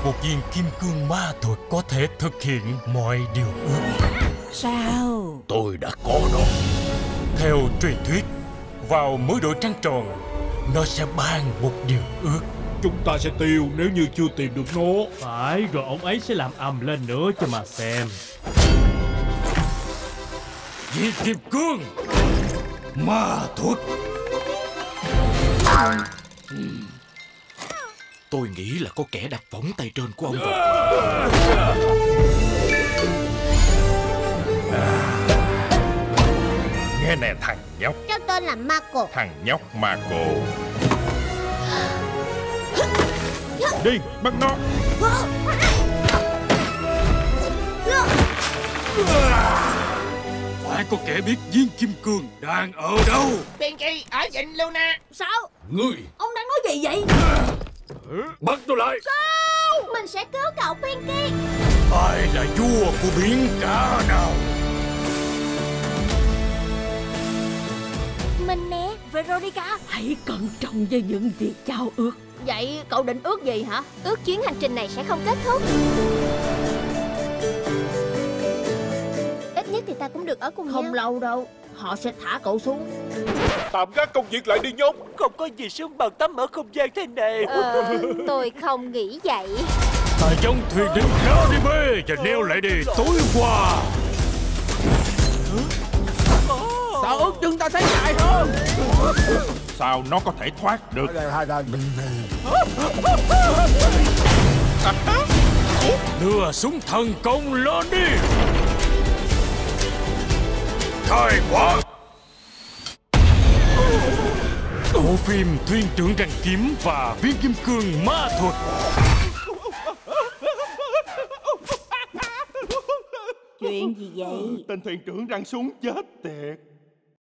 một viên kim cương ma thuật có thể thực hiện mọi điều ước. Sao? Tôi đã có nó. Theo truyền thuyết, vào mỗi độ trăng tròn, nó sẽ ban một điều ước. Chúng ta sẽ tiêu nếu như chưa tìm được nó. Phải, rồi ông ấy sẽ làm ầm lên nữa cho mà xem. Viên kim cương ma thuật. Tôi nghĩ là có kẻ đặt võng tay trên của ông rồi. Nghe nè thằng nhóc. Cháu tên là Marco. Thằng nhóc Marco. Đi, bắt nó. Phải có kẻ biết viên kim cương đang ở đâu. Pinky ở vịnh Luna. Sao? Ngươi Ông đang nói gì vậy? bắt tôi lại. Sao? Mình sẽ cứu cậu Pinky. Ai là vua của biển cả nào? Mình nè. Veronica, hãy cẩn trọng với những việc trao ước. Vậy cậu định ước gì hả? Ước chuyến hành trình này sẽ không kết thúc. Ít nhất thì ta cũng được ở cùng nhau. Không lâu đâu, họ sẽ thả cậu xuống. Tạm gác công việc lại đi nhóc. Không có gì sướng bằng tắm ở không gian thế này. Tôi không nghĩ vậy. Ta giống thuyền đến Caribe và neo lại đi tối qua. Tao ước chừng ta sẽ chạy hơn. Sao nó có thể thoát được? Đưa súng thần công lên đi. Khai hỏa. Bộ phim Thuyền trưởng răng kiếm và viên kim cương ma thuật. Chuyện gì vậy? Tên thuyền trưởng răng súng chết tiệt.